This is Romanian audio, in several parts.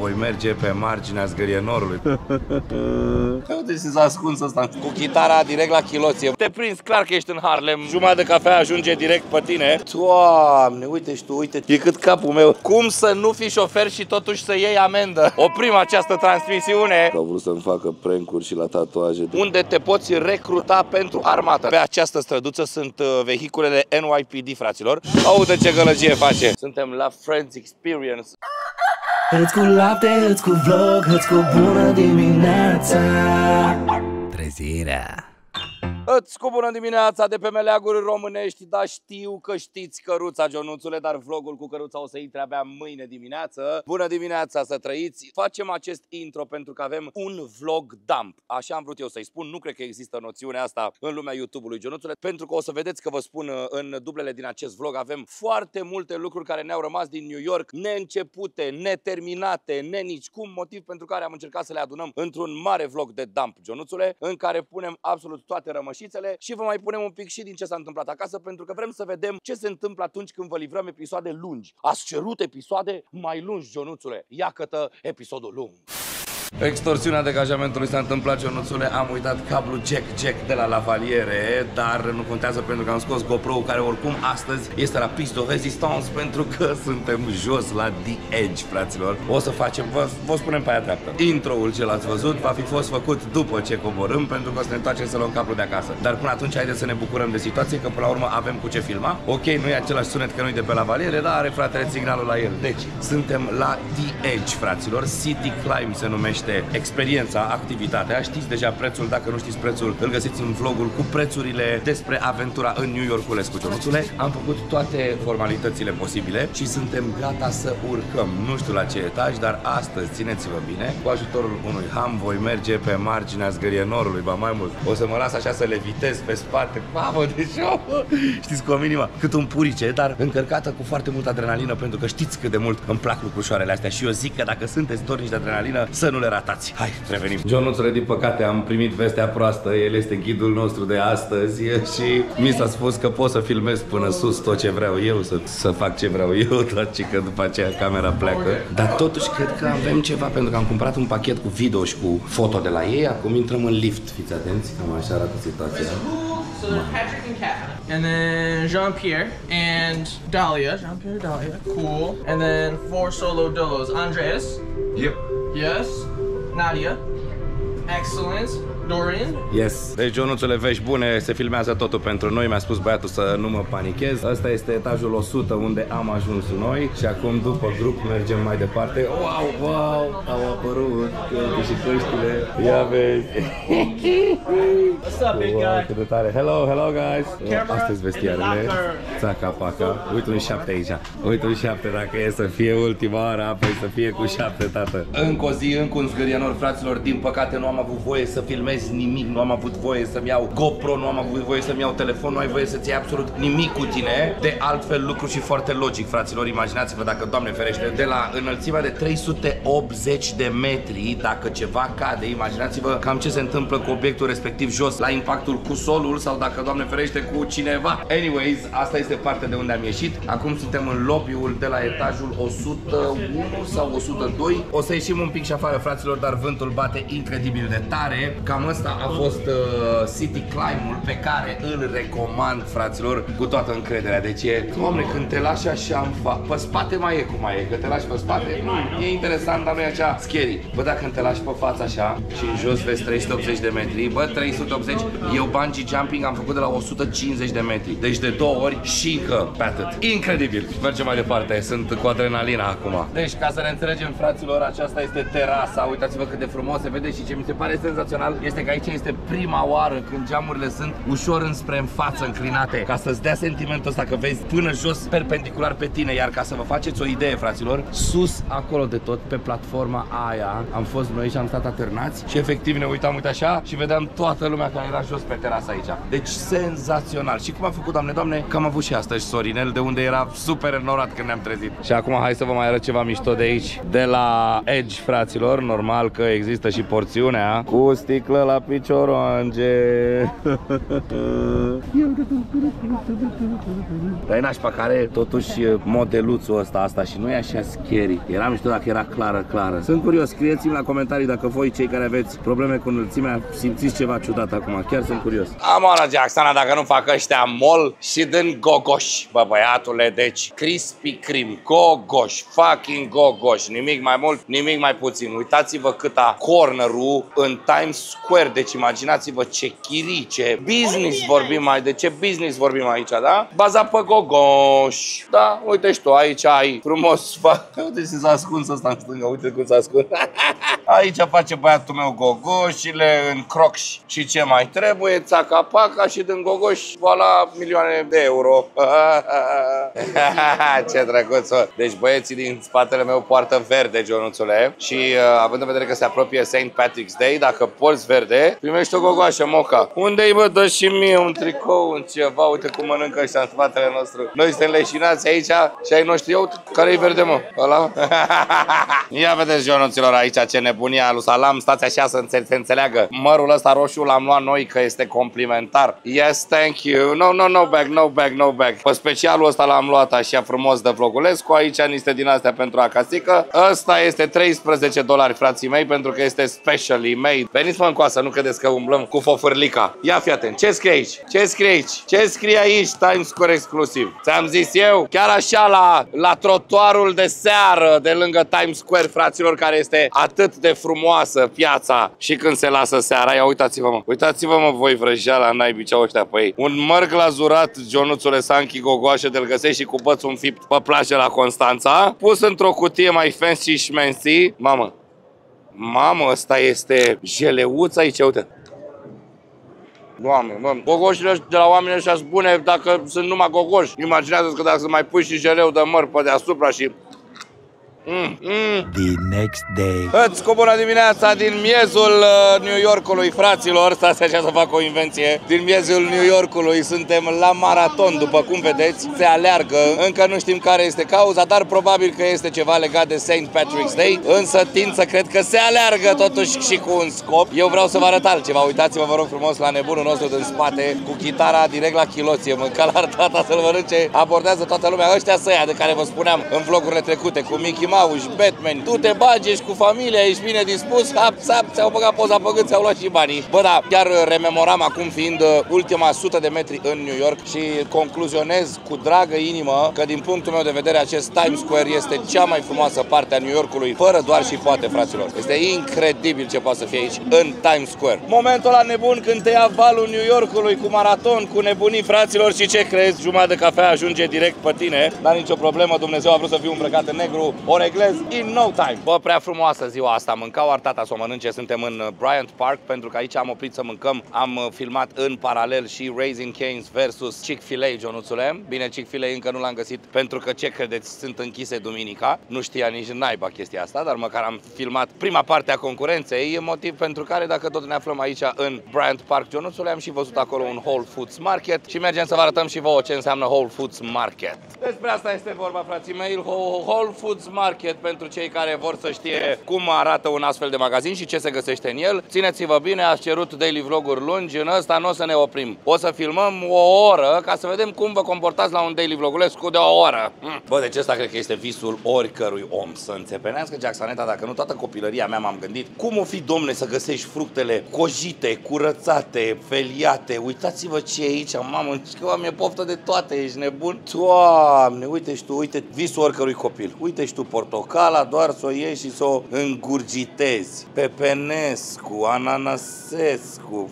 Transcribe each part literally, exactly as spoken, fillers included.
voi merge pe marginea zgârienorului. Uite și s-a ascuns ăsta cu chitara direct la chiloție. Te prinzi clar că ești în Harlem. Jumătate de cafea ajunge direct pe tine. Doamne, uite și tu, uite, e cât capul meu. Cum să nu fii șofer și totuși să iei amendă? Oprim această transmisiune. Au vrut să-mi facă prank-uri și la tatuaje. Unde te poți recruta pentru armată. Pe această străduță sunt vehiculele N Y P D, fraților. Aude ce gălăgie face. Suntem la Friends Experience. Îți cu lapte, îți cu vlog, îți cu bună dimineața. Trezirea. Îți cu bună dimineața de pe meleaguri românești, dar știu că știți căruța, Ionuțule, dar vlogul cu căruța o să intre abia mâine dimineață. Bună dimineața, să trăiți! Facem acest intro pentru că avem un vlog dump. Așa am vrut eu să-i spun, nu cred că există noțiunea asta în lumea YouTube-ului, Ionuțule, pentru că o să vedeți că vă spun în dublele din acest vlog, avem foarte multe lucruri care ne-au rămas din New York, neîncepute, neterminate, ne nicicum, motiv pentru care am încercat să le adunăm într-un mare vlog de dump, Ionuțule, în care punem absolut toate rămășițele și vă mai punem un pic și din ce s-a întâmplat acasă, pentru că vrem să vedem ce se întâmplă atunci când vă livrăm episoade lungi. Ați cerut episoade mai lungi, Ionuțule. Iată episodul lung. Extorsiunea degajamentului s-a întâmplat, Ionuțule, am uitat cablu jack-jack de la lavaliere, dar nu contează pentru că am scos GoPro-ul care oricum astăzi este la piste de resistance pentru că suntem jos la The Edge, fraților. O să facem, vă, vă spunem pe aia dreaptă. Intro-ul ce l-ați văzut va fi fost făcut după ce coborâm pentru că o să ne întoarcem să luăm cablu de acasă. Dar până atunci haideți să ne bucurăm de situație că până la urmă avem cu ce filma. Ok, nu e același sunet că nu de pe lavaliere, dar are fratele signalul la el. Deci, suntem la The Edge, fraților. City Climb se numește experiența, activitatea. Știți deja prețul, dacă nu știți prețul, îl găsiți în vlogul cu prețurile despre aventura în New Yorkulescu, Ionuțule. Am făcut toate formalitățile posibile și suntem gata să urcăm. Nu știu la ce etaj, dar astăzi, țineți-vă bine, cu ajutorul unui ham voi merge pe marginea zgârienorului, ba mai mult. O să mă las așa să levitez pe spate. Mamă, de șoapă! Știți, cu o minimă, cât un purice, dar încărcată cu foarte multă adrenalină, pentru că știți cât de mult îmi plac lucrușoarele astea și eu zic că dacă sunteți dornici de adrenalină, să nu le ratați. Hai, revenim. Ionuțule, din păcate am primit vestea proastă. El este ghidul nostru de astăzi și mi s-a spus că pot să filmez până sus tot ce vreau eu, să, să fac ce vreau eu, doar ce că după aceea camera pleacă. Dar totuși cred că avem ceva, pentru că am cumpărat un pachet cu video și cu foto de la ei. Acum intrăm în lift. Fiți atenți, cam așa arată situația. So there's Patrick and Kat. And then Jean-Pierre and Dahlia. Jean-Pierre, Dahlia. Cool. And then four solo dolos. Andres. Yep. Yes. Nadia. Excellent. Dorian. Yes. Deci, Ionuțule, vești bune, se filmează totul pentru noi. Mi-a spus băiatul să nu mă panichez. Asta este etajul o sută unde am ajuns noi și acum după grup mergem mai departe. Wow, wow, au apărut și căștile. Ia vezi. What's up, big guy? Cât de tare. Hello, hello guys. Astăzi vestiarele. Țaca paca. Uite un șapte aici. Uite un șapte, dacă e să fie ultima oară, apoi să fie cu șapte, tată. Încă o zi, încă un zgârienor, fraților. Din păcate nu am avut voie să filmez nimic, nu am avut voie să-mi iau GoPro, nu am avut voie să-mi iau telefon, nu ai voie să-ți iei absolut nimic cu tine. De altfel, lucru și foarte logic, fraților, imaginați-vă dacă, Doamne ferește, de la înălțimea de trei sute optzeci de metri, dacă ceva cade, imaginați-vă cam ce se întâmplă cu obiectul respectiv jos, la impactul cu solul sau dacă, Doamne ferește, cu cineva. Anyways, asta este partea de unde am ieșit. Acum suntem în lobby-ul de la etajul o sută unu sau o sută doi. O să ieșim un pic și afară, fraților, dar vântul bate incredibil de tare. Cam ăsta a fost uh, City Climb-ul pe care îl recomand, fraților, cu toată încrederea. Deci e, Doamne, când te lași așa în fa... pe spate mai e cum mai e, că te lași pe spate, mm, e interesant, dar nu e așa scary. Bă, dacă te lași pe față așa și în jos vezi trei sute optzeci de metri, bă, trei sute optzeci, eu bungee jumping am făcut de la o sută cincizeci de metri. Deci de două ori și încă pe atât. Incredibil. Mergem mai departe, sunt cu adrenalina acum. Deci, ca să ne înțelegem, fraților, aceasta este terasa. Uitați-vă cât de frumos se vede și ce mi se pare senzațional este că aici este prima oară când geamurile sunt ușor înspre în față înclinate, ca să-ți dea sentimentul ăsta că vezi până jos perpendicular pe tine. Iar ca să vă faceți o idee, fraților, sus acolo de tot pe platforma aia am fost noi și am stat atârnați și efectiv ne uitam, uite așa, și vedeam toată lumea care era jos pe terasa aici. Deci senzațional. Și cum a făcut, Doamne, Doamne, că am avut și astăzi Sorinel, de unde era super înnorat când ne-am trezit. Și acum hai să vă mai arăt ceva mișto de aici, de la Edge, fraților. Normal că există și porțiunea cu sticlă la picioroange. Dar e nașpa care totuși modeluțul ăsta, asta și nu e așa scary. Era mișto dacă era clară, clară. Sunt curios, scrieți-mi la comentarii dacă voi, cei care aveți probleme cu înălțimea, simțiți ceva ciudat acum. Chiar sunt curios. Amona Jacksana, dacă nu fac ăștia mol și din gogoși, bă băiatule, deci Krispy Kreme, gogoși, fucking gogoși, nimic mai mult, nimic mai puțin. Uitați-vă câta corner-ul în Times Square, deci imaginați-vă ce chirii, ce business vorbim mai, de ce business vorbim aici, da? Bazat pe gogoși, da? Uite și tu, aici ai frumos, uite ce s-a ascuns ăsta în stânga, uite cum s-a ascuns. Aici face băiatul meu gogoșile în crocs și ce mai trebuie, țaca-paca și din gogoși, voilà, milioane de euro. Ce drăguț. Deci băieții din spatele meu poartă verde, Ionuțule, și uh, având în vedere că se apropie Saint Patrick's Day, dacă porți verde, primești o gogoașă, moca. Unde-i, bă, dă și mie un tricou, un ceva, uite cum mănâncă ăștia în spatele nostru. Noi suntem leșinați aici și ai noștri, eu, care-i verde, mă? Ăla? Ia vedeți, Ionuților, aici ce nebunia lui Salam, stați așa să înțe se înțeleagă. Mărul ăsta roșu l-am luat noi că este complimentar. Yes, thank you. No, no, no bag, no bag, no bag. Pe specialul ăsta l-am luat așa frumos de Vlogulescu, aici niște din astea pentru acasică. Ăsta este treisprezece dolari, frații mei, pentru că este specially made. Veniți mă încoasă, nu credeți că umblăm cu fofârlica. Ia fi atent, ce scrie aici? Ce scrie aici? Ce scrie aici? Times Square exclusiv. Ți-am zis eu, chiar așa la, la trotuarul de seară de lângă Times Square, fraților, care este atât de frumoasă piața și când se lasă seara. Ia uitați-vă, mă. Uitați-vă, mă, voi vrăjeala, naibii ce ăștia pe ei. Un măr glazurat, Ionuțule Sanchi gogoașă, de-l găsești și cu bățul înfipt pe plajă la Constanța, pus într-o cutie mai fancy și fancy. Mamă, mamă, ăsta este jeleuț aici, uite. Doamne, mă, gogoșile de la oamenii ăștia sunt bune dacă sunt numai gogoși. Imaginează-ți că dacă să mai pui și jeleu de măr pe deasupra și... Mm, mm. The next day. Îți cu bună dimineața din miezul uh, New Yorkului, fraților. Stați așa să fac o invenție. Din miezul New Yorkului suntem la maraton, după cum vedeți. Se aleargă, încă nu știm care este cauza, dar probabil că este ceva legat de Saint Patrick's Day. Însă tind să cred că se aleargă totuși și cu un scop. Eu vreau să vă arăt altceva. Uitați-vă, vă rog frumos, la nebunul nostru din spate, cu chitara direct la chiloție, mânca la tata să-l mănânce. Abordează toată lumea. Ăștia săia de care vă spuneam în vlogurile trecute, cu Mickey Mouse, Batman, tu te bagi, ești cu familia, ești bine dispus, hap, sap, ți-au băgat poza pe gât, ți-au luat și banii. Bă, da, chiar rememoram acum fiind ultima sută de metri în New York și concluzionez cu dragă inimă că din punctul meu de vedere acest Times Square este cea mai frumoasă parte a New Yorkului, fără doar și poate, fraților. Este incredibil ce poate să fie aici, în Times Square. Momentul ăla nebun când te ia valul New Yorkului cu maraton, cu nebunii, fraților, și ce crezi? Jumătate de cafea ajunge direct pe tine, n-are nicio problemă, Dumnezeu a vrut să fiu îmbrăcat în negru, o reglez in no time. Bă, prea frumoasă ziua asta, mâncau ar tata să o mănânce, suntem în Bryant Park, pentru că aici am oprit să mâncăm, am filmat în paralel și Raising Cane's versus Chick-fil-A, Ionuțule. Bine, Chick-fil-A încă nu l-am găsit, pentru că, ce credeți, sunt închise duminica, nu știa nici naiba chestia asta, dar măcar am filmat prima parte a concurenței, motiv pentru care, dacă tot ne aflăm aici în Bryant Park, Ionuțule, am și văzut acolo un Whole Foods Market și mergem să vă arătăm și vouă ce înseamnă Whole Foods Market. Despre asta este vorba, frații mei, Whole Foods Market, pentru cei care vor să știe cum arată un astfel de magazin și ce se găsește în el. Țineți-vă bine, ați cerut daily vloguri lungi, în ăsta nu o să ne oprim. O să filmăm o oră ca să vedem cum vă comportați la un daily vlogulescu de o oră. Bă, deci ăsta cred că este visul oricărui om, să înțepenească Jacksoneta, dacă nu toată copilăria mea m-am gândit cum o fi, domne, să găsești fructele cojite, curățate, feliate. Uitați-vă ce e aici, mamă, că mi-e poftă de toate, ești nebun? Doamne, uite și tu, uite visul oricărui copil. Uite și tu portocala, doar să o iei și să o îngurgitezi. Pepenescu, Ananasescu.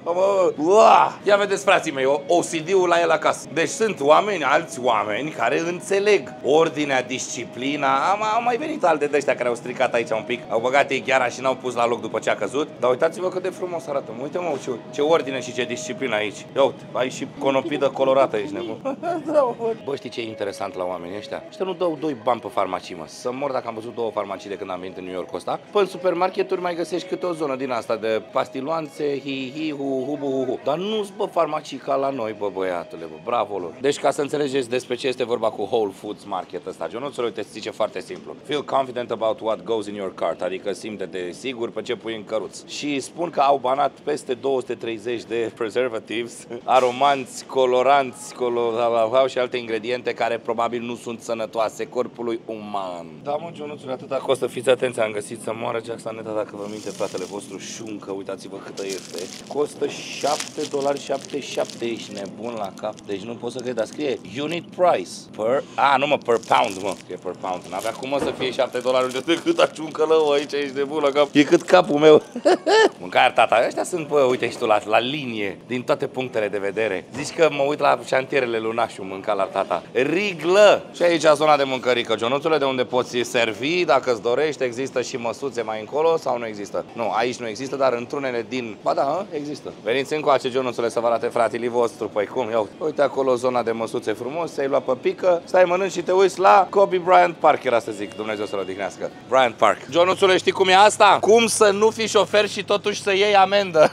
Uah! Ia vedeți, frații mei, O C D-ul la el acasă. Deci sunt oameni, alți oameni care înțeleg ordinea, disciplina. Am, am mai venit alte de ăștia care au stricat aici un pic. Au băgat ei chiar și n-au pus la loc după ce a căzut. Dar uitați-vă cât de frumos arată. Uite, mă, ce, ce ordine și ce disciplină aici. Ia uite, ai și conopidă colorată, ești nebun. Bă, știi ce e interesant la oamenii ăștia? Ăștia nu dau doi bani pe farmacii, mă. să mor dacă am văzut două farmacii de când am venit în New York ăsta. Pe în supermarketuri mai găsești câte o zonă din asta de pastiloanțe, hi hi hu hu bu hu hu. Dar nu-s bă farmacii ca la noi, bă băiatule, bă, bravo lor. Deci ca să înțelegeți despre ce este vorba cu Whole Foods Market ăsta, Ionuțule, uite, zice foarte simplu. Feel confident about what goes in your cart, adică simte-te sigur pe ce pui în căruț. Și spun că au banat peste două sute treizeci de preservatives, aromanți, coloranți, color... și alte ingrediente care probabil nu sunt sănătoase corpului uman. Da, mă, Ionuțule, atâta costă, fiți atenți, am găsit să moară Jackson Neta, dacă vă minte fratele vostru șuncă, uitați-vă câtă este. Costă șapte dolari șaptezeci și șapte, ești nebun la cap. Deci nu pot să cred, dar scrie unit price per... A, nu mă, per pound, mă, e per pound. N-avea cum mă să fie șapte dolari, de cât aciuncă lău aici, ești nebun la cap. E cât capul meu. Mâncare, tata, ăștia sunt, bă, uite și tu, la, la linie, din toate punctele de vedere. Zici că mă uit la șantierele Lunașu, mânca la tata. Riglă! Și aici zona de mâncărică, Ionuțule, de unde poți servi, dacă îți dorești, există și măsuțe mai încolo sau nu există? Nu, aici nu există, dar într-unele din... Ba da, a? Există. Veniți încoace, Ionuțule, să vă arate fratele vostru. Păi cum? Ia uite. Uite acolo zona de măsuțe frumos, ți-ai luat pe pică, stai, mănânci și te uiți la Kobe Bryant Park, era să zic, Dumnezeu să-l odihnească. Bryant Park. Ionuțule, știi cum e asta? Cum să nu fii șofer și totuși să iei amendă?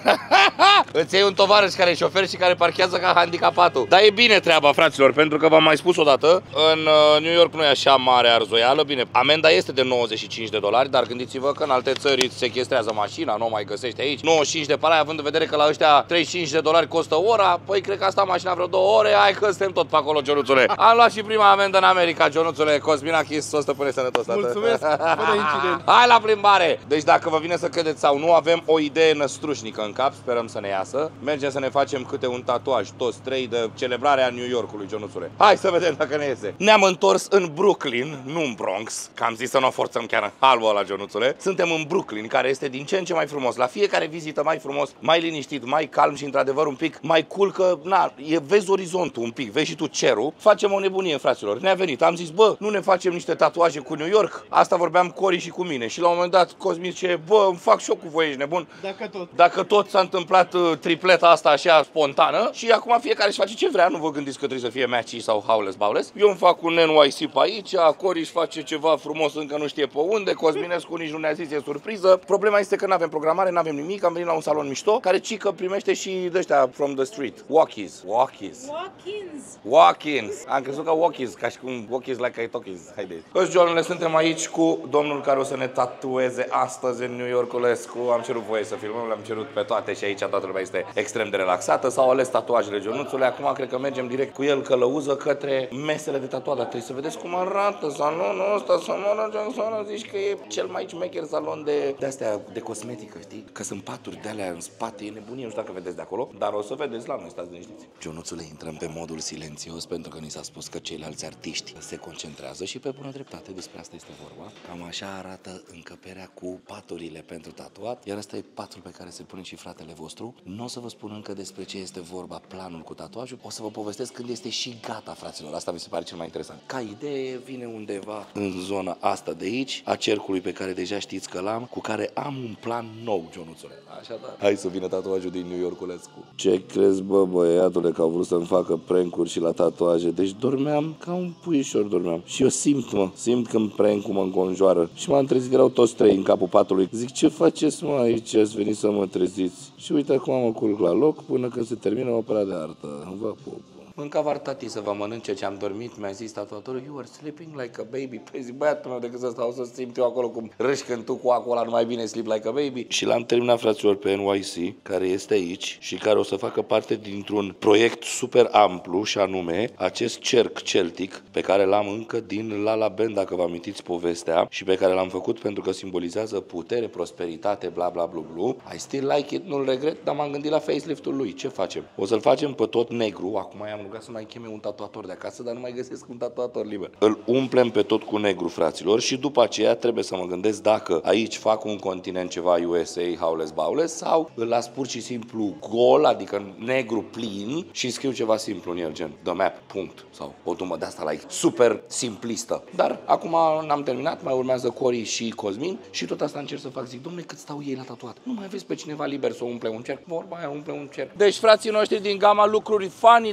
Îți iei un tovarăș care e șofer și care parchează ca handicapatul. Dar e bine treaba, fraților, pentru că v-am mai spus odată, în uh, New York nu e așa mare arzoială. Bine, amenda este de nouăzeci și cinci de dolari, dar gândiți-vă că în alte țări îți sechestrează mașina, nu o mai găsești aici. nouăzeci și cinci de parai, având în vedere că la ăștia treizeci și cinci de dolari costă ora, păi cred că asta mașina vreo două ore, hai că suntem tot pe acolo, Ionuțule. Am luat și prima amendă în America, Ionuțule. Cosminachis, o stăpâne sănătos, tată. Mulțumesc, fără incident. Hai la plimbare! Deci dacă vă vine să credeți sau nu, avem o idee năstrușnică în cap, sperăm să ne iasă. Mergem să ne facem câte un tatuaj, toți trei, de celebrarea New Yorkului, Ionuțule. Hai să vedem dacă ne iese. Ne-am întors în Brooklyn, nu în Bronx, că am zis să nu o forțăm chiar în halul ăla, Ionuțule. Suntem în Brooklyn, care este din ce în ce mai frumos. La fiecare vizită mai frumos, mai liniștit, mai calm și într-adevăr un pic mai cool, că na, e, vezi orizontul un pic, vezi și tu cerul. Facem o nebunie, fraților. Ne-a venit, am zis, bă, nu ne facem niște tatuaje cu New York? Asta vorbeam Cori și cu mine. Și la un moment dat Cosmin zice, bă, îmi fac și eu cu voi, ești nebun? Dacă tot. Dacă tot s-a întâmplat uh, tripleta asta așa spontană și acum fiecare își face ce vrea, nu vă gândiți că trebuie să fie matchy sau howless bowless. Eu îmi fac un N Y C pe aici, Cori își face ceva frumos, încă nu știe pe unde, Cosminescu nici nu ne-a zis, e surpriză. Problema este că nu avem programare, nu avem nimic, am venit la un salon mișto, care cică primește și de ăștia from the street, walkies, walkies. Walk-ins. Walk-ins. Am crezut că walkies, ca și cum walkies like I talkies. Haideți. Toți Joanule, suntem aici cu domnul care o să ne tatueze astăzi în New Yorkulescu. Am cerut voie să filmăm, le-am cerut pe toate și aici toată lumea este extrem de relaxată. S-au ales tatuajele Ionuțule. Acum cred că mergem direct cu el călăuză către mesele de tatuat. Trebuie să vedeți cum arată salonul ăsta. Salonul Jackson, zici că e cel mai șmecher salon de, de astea de cosmetică, știi? Că sunt paturi de alea în spate, e nebunie, nu știu dacă vedeți de acolo, dar o să vedeți la noi, stați liniștiți. Ionuțule, intrăm pe modul silențios pentru că ni s-a spus că ceilalți artiști se concentrează și pe bună dreptate, despre asta este vorba. Cam așa arată încăperea cu paturile pentru tatuat, iar asta e patul pe care se pune și fratele vostru. Nu o să vă spun încă despre ce este vorba, planul cu tatuajul, o să vă povestesc când este și gata, fraților. Asta mi se pare cel mai interesant. Ca idee, vine undeva în zona asta de aici, a cercului pe care deja știți că l-am, cu care am un plan nou, Ionuțule. Așadar, hai să vină tatuajul din New Yorkulescu. Ce crezi, bă, băiatule, că au vrut să-mi facă prank-uri și la tatuaje? Deci dormeam ca un puișor, dormeam. Și eu simt, mă, simt când prank-ul mă înconjoară. Și m-am trezit, erau toți trei în capul patului. Zic, ce faceți, mă, aici? Ați venit să mă treziți. Și uite acum mă culc la loc până când se termină opera de artă. Vă pup. Mâncava tati să vă mănânce ce am dormit, mi-a zis tatuatorul, you are sleeping like a baby. Păi zic, băiatul meu, decât să stau să simt eu acolo cum râși când tu cu acolo nu mai bine sleep like a baby. Și l-am terminat, fraților, pe N Y C, care este aici și care o să facă parte dintr-un proiect super amplu și anume acest cerc celtic pe care l-am încă din La La Band, dacă vă amintiți povestea, și pe care l-am făcut pentru că simbolizează putere, prosperitate, bla bla bla bla. I still like it, nu-l regret, dar m-am gândit la facelift-ul lui. Ce facem? O să-l facem pe tot negru, acum i-am rugat să mai cheme un tatuator de acasă, dar nu mai găsesc un tatuator liber. Îl umplem pe tot cu negru, fraților, și după aceea trebuie să mă gândesc dacă aici fac un continent ceva U S A, howless bowless, sau îl las pur și simplu gol, adică negru plin, și scriu ceva simplu în el, gen The Map, punct, sau o dumă de asta, like, super simplistă. Dar acum n-am terminat, mai urmează Cori și Cosmin și tot asta încerc să fac. Zic, dom'le, cât stau ei la tatuat? Nu mai aveți pe cineva liber să umple un cerc? Vorba aia, umple un cerc. Deci, frații noștri din gama lucruri funny de făcut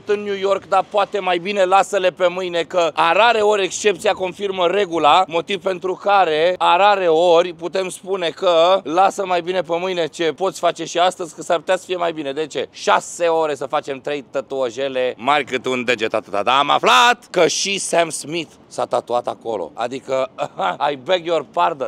tot în New York, dar poate mai bine lasă-le pe mâine, că a rare ori excepția confirmă regula, motiv pentru care a rare ori putem spune că lasă mai bine pe mâine ce poți face și astăzi, că s-ar putea să fie mai bine. De ce? șase ore să facem trei tatuajele mari cât un deget atâta. Dar am aflat că și Sam Smith s-a tatuat acolo. Adică, I beg your pardon.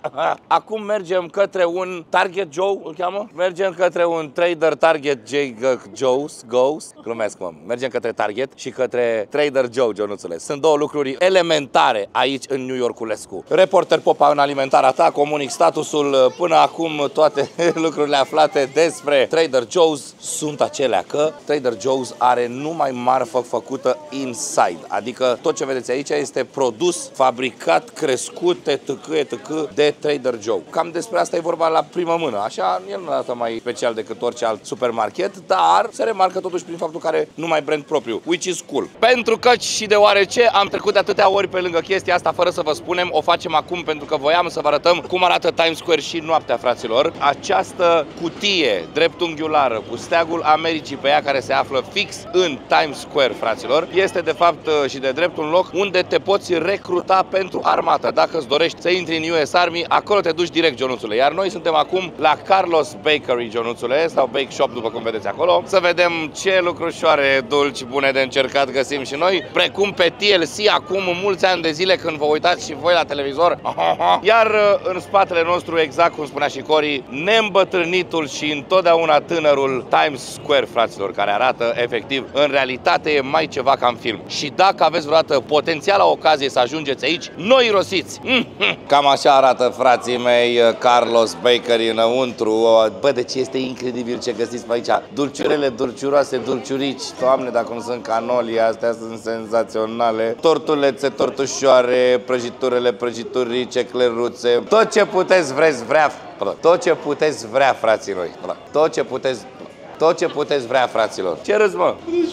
Acum mergem către un Target Joe, îl cheamă? Mergem către un trader Target J Joe's, Goes. Glumesc, mă. Mergem către Target și către Trader Joe, Jonuțule. Sunt două lucruri elementare aici în New Yorkulescu. Reporter Popa în alimentarea ta, comunic statusul. Până acum toate lucrurile aflate despre Trader Joe's sunt acelea, că Trader Joe's are numai marfă făcută inside. Adică tot ce vedeți aici este produs, fabricat, crescut, etc, etc de Trader Joe. Cam despre asta e vorba la primă mână. Așa, el nu arată mai special decât orice alt supermarket, dar se remarcă totuși prin faptul că are numai brand propriu, which is cool. Pentru că și deoarece am trecut de atâtea ori pe lângă chestia asta fără să vă spunem, o facem acum pentru că voiam să vă arătăm cum arată Times Square și noaptea, fraților. Această cutie dreptunghiulară cu steagul Americii pe ea, care se află fix în Times Square, fraților, este de fapt și de drept un loc unde te poți recruta pentru armată. Dacă îți dorești să intri în U S Army, acolo te duci direct, Jonuțule. Iar noi suntem acum la Carlos Bakery, Jonuțule, sau Bake Shop, după cum vedeți acolo. Să vedem ce lucrușoare dulci bune de încercat găsim și noi, precum pe T L C acum mulți ani de zile când vă uitați și voi la televizor. Iar în spatele nostru, exact cum spunea și Cori, neîmbătrânitul și întotdeauna tânărul Times Square, fraților, care arată efectiv, în realitate e mai ceva ca în film. Și dacă aveți vreodată potențiala ocazie să ajungeți aici, nu irosiți! Cam așa arată, frații mei, Carlos Bakery înăuntru. Bă, deci este incredibil ce găsiți pe aici. Dulciurele dulciuroase, dulciurici. Doamne, dacă nu sunt canoli, astea sunt senzaționale. Tortulețe, tortușoare, prăjiturele, prăjiturice, cleruțe. Tot ce puteți vreți vrea. Tot ce puteți vrea, fraților. Tot ce puteți Tot ce puteți vrea, fraților. Ce râzi, mă?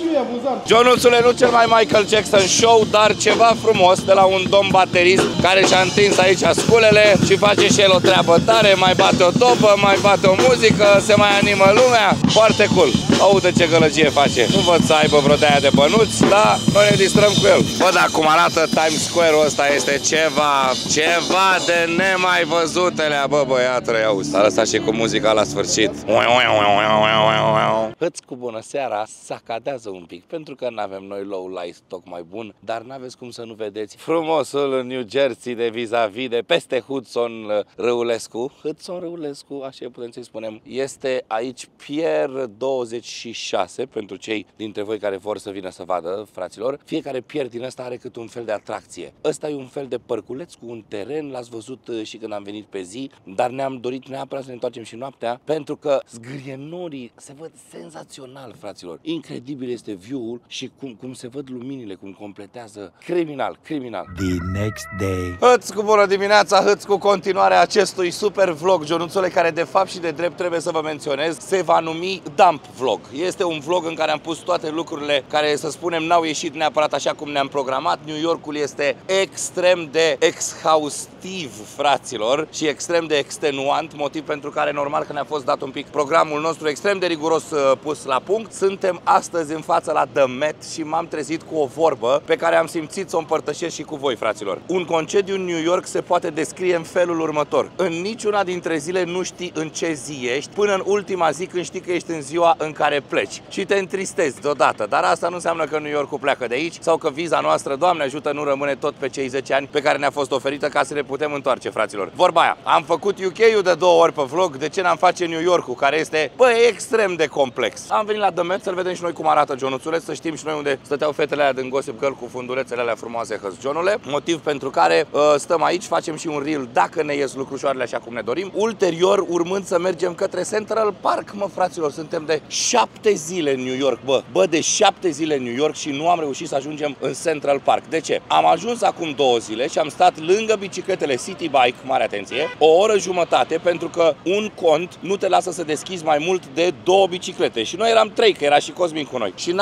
Jonuțule, nu cel mai Michael Jackson show, dar ceva frumos de la un domn baterist care și-a întins aici sculele și face și el o treabă tare, mai bate o topă, mai bate o muzică, se mai animă lumea. Foarte cool. Aude ce gălăgie face. Nu văd să aibă vreo de-aia de bănuți, dar noi ne distrăm cu el. Bă, dar cum arată Times Square-ul ăsta este ceva, ceva de nemai văzutele. Bă, băiatule, auzi. S-a lăsat și cu muzica la sfârșit. Hăți cu bună seara, sacadează un pic, pentru că n-avem noi low light tocmai bun, dar n-aveți cum să nu vedeți frumosul New Jersey de vis-a-vis de peste Hudson Râulescu. Hudson Râulescu, așa putem să-i spunem. Este aici Pier douăzeci și șase, pentru cei dintre voi care vor să vină să vadă, fraților. Fiecare pier din ăsta are cât un fel de atracție. Ăsta e un fel de părculeț cu un teren, l-ați văzut și când am venit pe zi, dar ne-am dorit neapărat să ne întoarcem și noaptea, pentru că zgârienorii se văd senzațional, fraților. Incredibil este view-ul și cum, cum se văd luminile, cum completează. Criminal, criminal. The next day. Hăți cu bună dimineața, hăți cu continuarea acestui super vlog, Jonuțule, care de fapt și de drept trebuie să vă menționez, se va numi Dump Vlog. Este un vlog în care am pus toate lucrurile care, să spunem, n-au ieșit neapărat așa cum ne-am programat. New Yorkul este extrem de exhaustiv, fraților, și extrem de extenuant, motiv pentru care normal că ne-a fost dat un pic programul nostru extrem de riguros pus la punct. Suntem astăzi în fața la The Met și m-am trezit cu o vorbă pe care am simțit să o împărtășesc și cu voi, fraților. Un concediu în New York se poate descrie în felul următor. În niciuna dintre zile nu știi în ce zi ești, până în ultima zi când știi că ești în ziua în care pleci. Și te întristezi deodată, dar asta nu înseamnă că New Yorkul pleacă de aici sau că viza noastră, Doamne ajută, nu rămâne tot pe cei zece ani pe care ne-a fost oferită ca să ne putem întoarce, fraților. Vorba aia. Am făcut U K-ul de două ori pe vlog, de ce n-am face New Yorkul, care este, bă, extrem de complex. Am venit la The Met să-l vedem și noi cum arată, Jonuțule, să știm și noi unde stăteau fetele alea din Gossip Girl cu fundulețele alea frumoase, hăzcionule. Motiv pentru care uh, stăm aici, facem și un reel dacă ne ies lucrușoarele așa cum ne dorim. Ulterior, urmând să mergem către Central Park, mă, fraților, suntem de șapte zile în New York, bă, bă, de șapte zile în New York și nu am reușit să ajungem în Central Park. De ce? Am ajuns acum două zile și am stat lângă bicicletele City Bike, mare atenție, o oră jumătate, pentru că un cont nu te lasă să deschizi mai mult de două biciclete. Și noi eram trei, că era și Cosmin cu noi. Și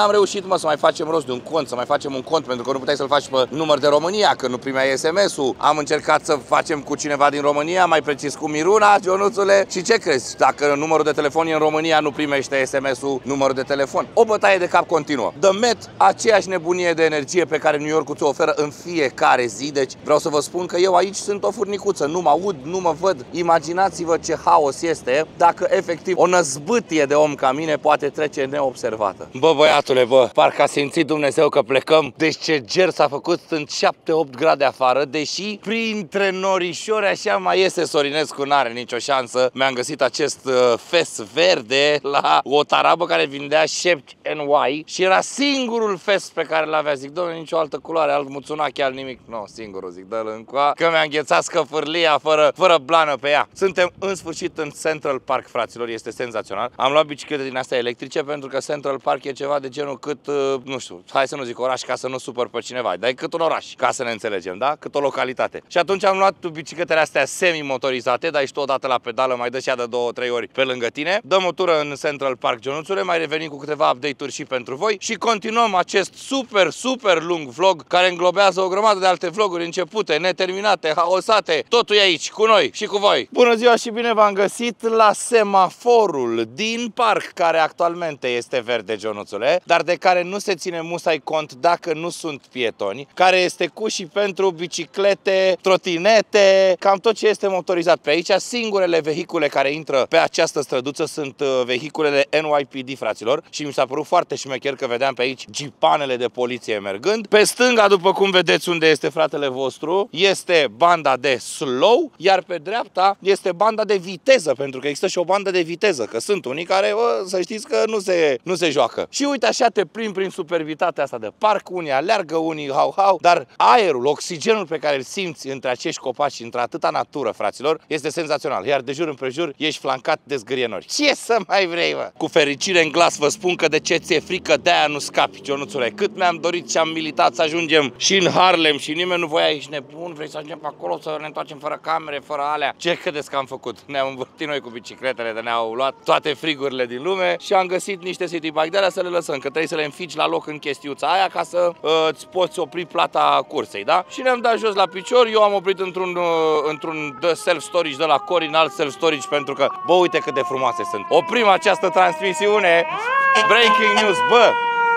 n-am reușit, mă, să mai facem rost de un cont, să mai facem un cont, pentru că nu puteai să-l faci pe număr de România, că nu primeai S M S-ul. Am încercat să facem cu cineva din România, mai precis cu Miruna, Ionuțule. Și ce crezi? Dacă numărul de telefon e în România, nu primește S M S-ul numărul de telefon. O bătaie de cap continuă. The Met, aceeași nebunie de energie pe care New York ți-o oferă în fiecare zi. Deci vreau să vă spun că eu aici sunt o furnicuță, nu mă aud, nu mă văd. Imaginați-vă ce haos este dacă efectiv o năzbâtie de om ca mine poate trece neobservată. Bă, băiatule, bă, parcă a simțit Dumnezeu că plecăm. Deci ce ger s-a făcut, sunt șapte opt grade afară, deși printre norișori așa mai iese Sorinescu, n-are nicio șansă. Mi-am găsit acest uh, fes verde la o tarabă care vindea șepci N Y și era singurul fes pe care l-avea. Zic, doamne, nicio altă culoare, alt muțunache, alt nimic. Nu, no, singurul, zic, dă-l încoa, că mi-a înghețat scăfârlia fără, fără blană pe ea. Suntem în sfârșit în Central Park, fraților, este senzațional. Am luat biciclete din astea electrice pentru că Central Park e ceva de genul cât, uh, nu știu, hai să nu zic oraș ca să nu supăr pe cineva, dar e cât un oraș, ca să ne înțelegem, da? Cât o localitate. Și atunci am luat bicicletele astea semi-motorizate, dai și tu odată la pedală, mai dă și de două, trei ori pe lângă tine. Dăm o tură în Central Park, Ionuțule, mai revenim cu câteva update-uri și pentru voi și continuăm acest super, super lung vlog care înglobează o grămadă de alte vloguri începute, neterminate, haosate. Totul e aici, cu noi și cu voi. Bună ziua și bine v-am găsit la semaforul din parc, care actualmente este verde, Ionuțule, dar de care nu se ține musai cont dacă nu sunt pietoni, care este cu și pentru biciclete, trotinete, cam tot ce este motorizat pe aici. Singurele vehicule care intră pe această străduță sunt vehiculele N Y P D, fraților, și mi s-a părut foarte șmecher că vedeam pe aici jeepanele de poliție mergând. Pe stânga, după cum vedeți unde este fratele vostru, este banda de slow, iar pe dreapta este banda de viteză, pentru că există și o bandă de viteză, că sunt unii care, bă, să știți că nu se, nu se joacă. Și uite așa te plimbi prin supervitatea asta de parc, unii alergă, unii hau-hau, dar aerul, oxigenul pe care îl simți între acești copaci și între atâta natură, fraților, este senzațional. Iar de jur împrejur ești flancat de zgârienori. Ce să mai vrei, bă? Cu fericire în glas vă spun că de ce ți-e frică, de-aia nu scapi, Ionuțule. Cât mi-am dorit și am militat să ajungem și în Harlem și nimeni nu voia, ești nebun, vrei să ajungem pe acolo, să ne întoarcem fără camere, fără alea. Ce credeți că am făcut? Ne-am învârtit noi cu bicicletele, de ne-au luat toate frigurile din lume și am găsit niște city bike de alea să le lăsăm, că trebuie să le înfici la loc în chestiuța aia ca să uh, îți poți opri plata cursei, da? Și ne-am dat jos la picior, eu am oprit într-un uh, într-un self-storage de la Corin, alt self-storage, pentru că, bă, uite cât de frumoase sunt. Oprim această transmisiune. Breaking news, bă!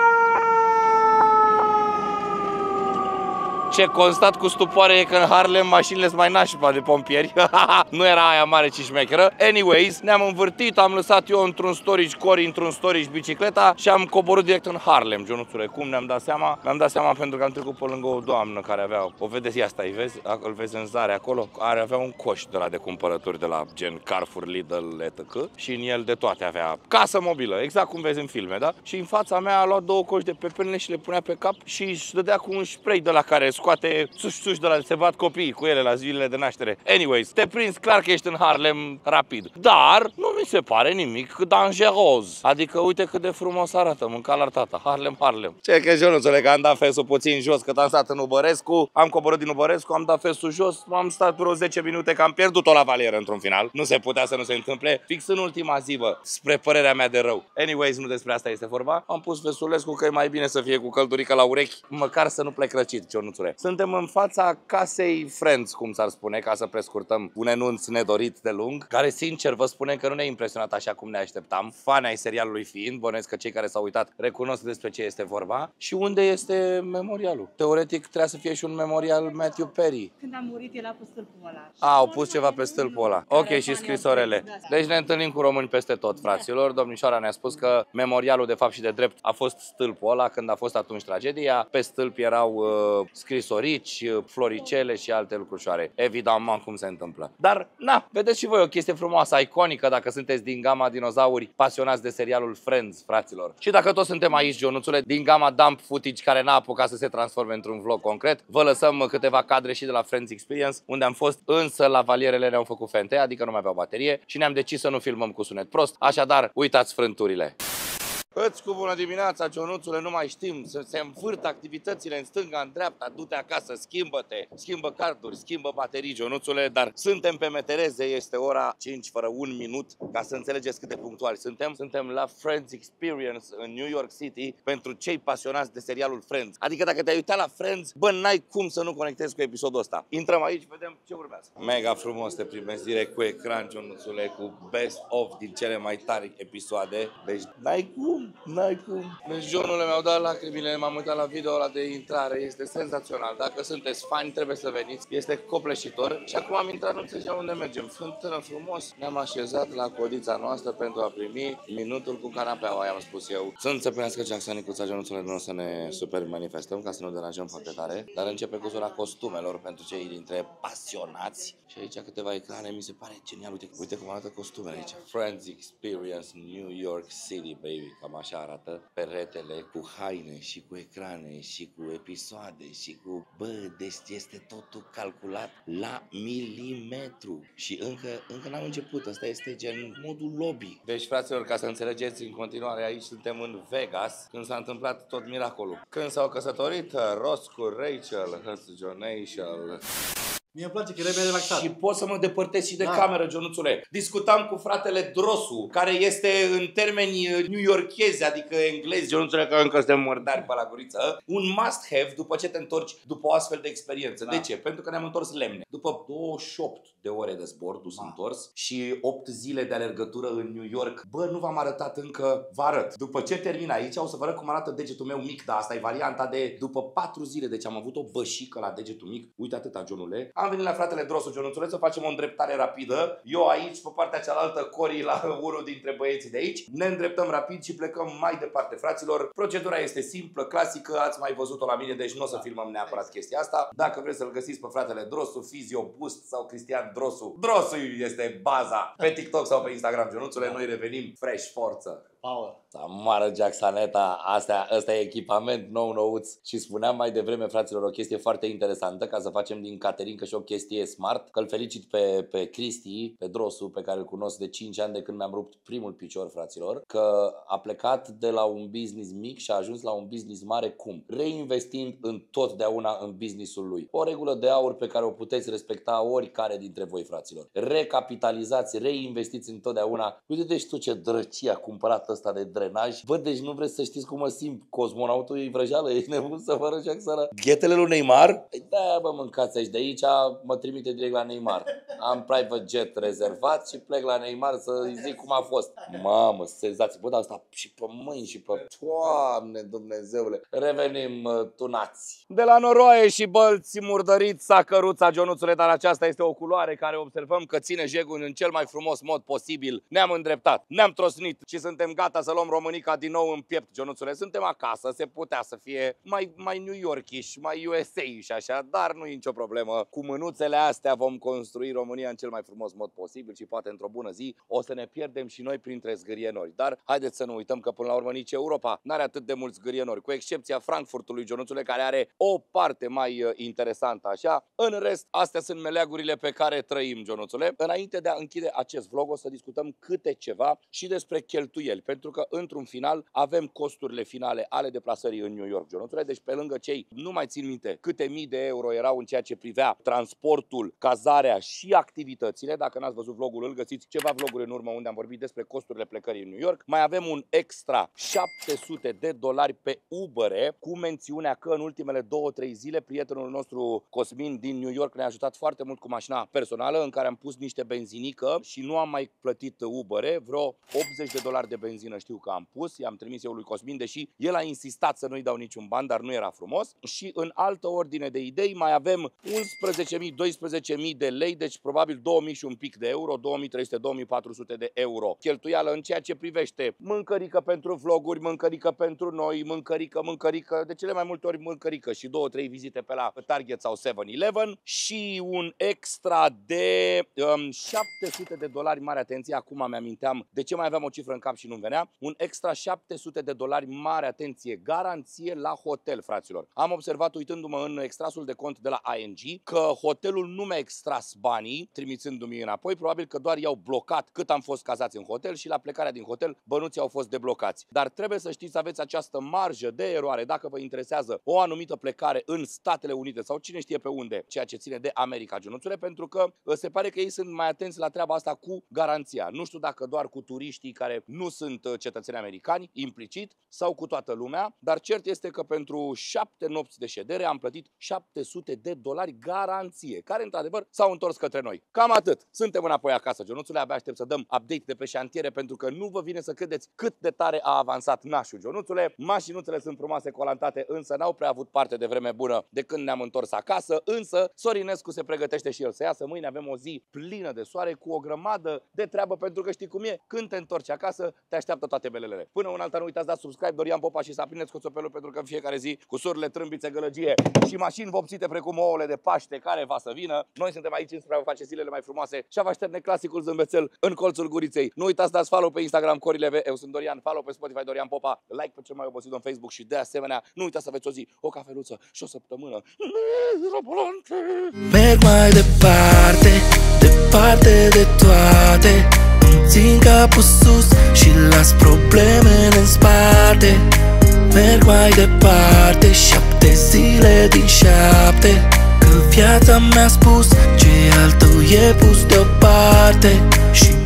Ce constat cu stupoare e că în Harlem mașinile sunt mai nașpa de pompieri. Nu era aia mare, ci șmecheră. Anyways, ne-am învârtit, am lăsat eu într-un storage Cori, într-un storage bicicleta și am coborât direct în Harlem, Ionuțule. Cum ne-am dat seama? Ne-am dat seama pentru că am trecut pe lângă o doamnă care avea, o vedeți asta, îi vezi? Îl vezi în zare acolo? Are avea un coș de la de cumpărături de la gen Carrefour, Lidl, et cetera. Și în el de toate avea casă mobilă, exact cum vezi în filme, da? Și în fața mea a luat două coși de pepene și le punea pe cap și își dădea cu un spray de la care scoate suși-suși de la se bat copiii cu ele la zilele de naștere. Anyways, te prinzi clar că ești în Harlem rapid. Dar nu mi se pare nimic dangeros. Adică uite cât de frumos arată, mânca la tata. Harlem, Harlem. Ce că Ionuțule, că am dat fesul puțin jos, că am stat în Ubărescu, am coborât din Ubărescu, am dat fesul jos, am stat vreo zece minute, că am pierdut-o la valieră într-un final. Nu se putea să nu se întâmple. Fix în ultima zi, bă, spre părerea mea de rău. Anyways, nu despre asta este vorba. Am pus fesulescu că e mai bine să fie cu căldurică la urechi, măcar să nu plec răcit, Ionuțule. Suntem în fața casei Friends, cum s-ar spune, ca să prescurtăm un enunț nedorit de lung, care, sincer, vă spune că nu ne-a impresionat așa cum ne așteptam. Fani ai serialului fiind, bănuiesc că cei care s-au uitat recunosc despre ce este vorba. Și unde este memorialul? Teoretic trebuia să fie și un memorial Matthew Perry. Când a murit, el a pus stâlpul ăla. A, au pus ceva pe stâlpul ăla. Ok, și scrisorele. Deci ne întâlnim cu români peste tot, fraților. Domnișoara ne-a spus că memorialul, de fapt și de drept, a fost stâlpul ăla când a fost atunci tragedia. Pe stâlp erau uh, scrisorici, floricele și alte lucrușoare. Evident, cum se întâmplă. Dar, na, vedeți și voi o chestie frumoasă, iconică, dacă sunteți din gama dinozauri pasionați de serialul Friends, fraților. Și dacă toți suntem aici, Ionuțule, din gama dump footage care n-a apucat să se transforme într-un vlog concret, vă lăsăm câteva cadre și de la Friends Experience, unde am fost, însă la valierele ne-au făcut fente, adică nu mai aveau baterie și ne-am decis să nu filmăm cu sunet prost, așadar uitați frânturile. Îți cu bună dimineața, Ionuțule, nu mai știm, să se învârt activitățile în stânga, în dreapta, du-te acasă, schimbă-te, schimbă carduri, schimbă baterii, Ionuțule, dar suntem pe metereze, este ora cinci fără un minut, ca să înțelegeți cât de punctuali suntem. Suntem la Friends Experience în New York City pentru cei pasionați de serialul Friends. Adică dacă te-ai uitat la Friends, bă, n-ai cum să nu conectezi cu episodul ăsta. Intrăm aici, vedem ce urmează. Mega frumos te primesc direct cu ecran, Ionuțule, cu best of din cele mai tari episoade. Deci n-ai cum, n-ai cum. Deci Jonule mi-au dat lacrimile, m-am uitat la video ăla de intrare, este senzațional. Dacă sunteți fani, trebuie să veniți. Este copleșitor. Și acum am intrat, nu înțelegem unde mergem. Fântână frumos. Ne-am așezat la codița noastră pentru a primi minutul cu canapeaua, i-am spus eu. Să înțepească Jackson, Nicuța, Ionuțule, nu o să ne super manifestăm ca să nu deranjăm foarte tare. Dar începe cu zona costumelor pentru cei dintre pasionați. Și aici câteva ecrane, mi se pare genial. Uite, uite cum arată costumele aici. Friends Experience New York City, baby. Cam așa arată peretele cu haine și cu ecrane și cu episoade și cu... Bă, deci este totul calculat la milimetru. Și încă, încă n-am început. Asta este gen modul lobby. Deci, fraților, ca să înțelegeți în continuare, aici suntem în Vegas, când s-a întâmplat tot miracolul. Când s-au căsătorit Ross cu Rachel, Husjonation. Mie îmi place că e relaxat. Și pot să mă depărtez și de da. cameră, Ionuțule. Discutam cu fratele Drosu, care este în termeni new-yorkezi, adică englezi, Ionuțule, că încă suntem mărdari pe la guriță. Un must-have după ce te întorci după o astfel de experiență. Da. De ce? Pentru că ne-am întors lemne. După douăzeci și opt de ore de zbor, dus da. întors, și opt zile de alergătură în New York. Bă, nu v-am arătat încă, vă arăt. După ce termin aici, o să vă arăt cum arată degetul meu mic, dar asta e varianta de după patru zile. Deci am avut o bășică la degetul mic. Uite atâta, Ionule. Am venit la fratele Drosu, Ionuțule, să facem o îndreptare rapidă. Eu aici, pe partea cealaltă, Cori la unul dintre băieții de aici. Ne îndreptăm rapid și plecăm mai departe, fraților. Procedura este simplă, clasică, ați mai văzut-o la mine, deci nu o să filmăm neapărat chestia asta. Dacă vreți să-l găsiți pe fratele Drosu, Physio Boost sau Cristian Drosu, Drosu este baza. Pe TikTok sau pe Instagram, Ionuțule, noi revenim fresh, forță. Power. Să moară Jacksoneta, asta, asta e echipament nou nouț. Și spuneam mai devreme, fraților, o chestie foarte interesantă, ca să facem din Caterinca și o chestie smart, că îl felicit pe, pe Cristi, pe Drosu, pe care îl cunosc de cinci ani de când mi-am rupt primul picior, fraților, că a plecat de la un business mic și a ajuns la un business mare. Cum? Reinvestind întotdeauna în businessul lui. O regulă de aur pe care o puteți respecta oricare dintre voi, fraților. Recapitalizați, reinvestiți întotdeauna. Uite, deci tu ce drăcie a cumpărat ăsta de drenaj. Bă, deci nu vreți să știți cum mă simt. Cosmonautul e vrăjeală, e nebun să vă răceac săra. Ghetele lui Neymar? Păi da, bă, mâncați aici de aici, mă trimite direct la Neymar. Am private jet rezervat și plec la Neymar să-i zic cum a fost. Mamă, senzație. Bă, dar asta și pe mâini și pe... Doamne, Dumnezeule. Revenim tunați. De la noroaie și bălți murdăriți s-a căruța, Ionuțule, dar aceasta este o culoare care observăm că ține jegul în cel mai frumos mod posibil. Ne-am îndreptat, ne-am trosnit și suntem gata să luăm Românica din nou în piept, Ionuțule. Suntem acasă, se putea să fie mai, mai New York-ish, mai U S A-ish așa, dar nu e nicio problemă. Cu mânuțele astea vom construi România în cel mai frumos mod posibil și poate într-o bună zi o să ne pierdem și noi printre zgârienori. Dar haideți să nu uităm că până la urmă nici Europa n-are atât de mulți zgârienori, cu excepția Frankfurtului, Ionuțule, care are o parte mai uh, interesantă așa. În rest, astea sunt meleagurile pe care trăim, Ionuțule. Înainte de a închide acest vlog, o să discutăm câte ceva și despre cheltuieli, pentru că într-un final avem costurile finale ale deplasării în New York, Ionuțule. Deci pe lângă cei, nu mai țin minte câte mii de euro erau în ceea ce privea transportul, cazarea și activitățile. Dacă n-ați văzut vlogul, îl găsiți ceva vloguri în urmă unde am vorbit despre costurile plecării în New York. Mai avem un extra șapte sute de dolari pe Uber, cu mențiunea că în ultimele două trei zile prietenul nostru Cosmin din New York ne-a ajutat foarte mult cu mașina personală, în care am pus niște benzinică și nu am mai plătit Uber. Vreo optzeci de dolari de benzină știu că am pus, i-am trimis eu lui Cosmin, deși el a insistat să nu-i dau niciun ban, dar nu era frumos. Și în altă ordine de idei mai avem unsprezece mii, doisprezece mii de lei, deci probabil două mii și un pic de euro, două mii trei sute, două mii patru sute de euro. Cheltuială în ceea ce privește mâncărică pentru vloguri, mâncărică pentru noi, mâncărică, mâncărică, de cele mai multe ori mâncărică și două, trei vizite pe la Target sau seven eleven și un extra de um, șapte sute de dolari, mare atenție, acum mi-aminteam de ce mai aveam o cifră în cap și nu venea, un extra șapte sute de dolari, mare atenție, garanție la hotel, fraților. Am observat, uitându-mă în extrasul de cont de la I N G, că hotelul nu mi-a extras banii, trimițându-mi înapoi, probabil că doar i-au blocat cât am fost cazați în hotel și la plecarea din hotel bănuții au fost deblocați. Dar trebuie să știți, aveți această marjă de eroare dacă vă interesează o anumită plecare în Statele Unite sau cine știe pe unde, ceea ce ține de America, Ionuțule, pentru că se pare că ei sunt mai atenți la treaba asta cu garanția. Nu știu dacă doar cu turiștii care nu sunt cetățeni americani, implicit, sau cu toată lumea, dar cert este că pentru șapte nopți de ședere am plătit șapte sute de dolari garanție, care într-adevăr s-au întors către noi. Cam atât. Suntem înapoi acasă, Ionuțule, abia aștept să dăm update de pe șantiere, pentru că nu vă vine să credeți cât de tare a avansat nașul, Ionuțule. Mașinuțele sunt frumoase, colantate, însă n-au prea avut parte de vreme bună de când ne-am întors acasă, însă Sorinescu se pregătește și el să iasă. Mâine avem o zi plină de soare cu o grămadă de treabă, pentru că știi cum e, când te întorci acasă, te așteaptă toate belelele. Până un alta, nu uitați, dați subscribe, Dorian Popa, și să aprineți coțopelul, pentru că în fiecare zi, cu surile, trâmbițe, gălăgie și mașini vopsite precum ouăle de Paște care va să vină, noi suntem aici înspre a vă face zilele mai frumoase și a vă așterne clasicul zâmbețel în colțul guriței. Nu uitați, dați follow pe Instagram Corileve, eu sunt Dorian, follow pe Spotify Dorian Popa, like pe cel mai obosit în Facebook și de asemenea, nu uitați să aveți o zi, o cafeluță și o săptămână. Merg mai departe, departe de toate. Îmi țin capul sus și las problemele în spate. Merg mai departe, șapte zile din șapte, că viața mi-a spus ce altul e pus deoparte. Și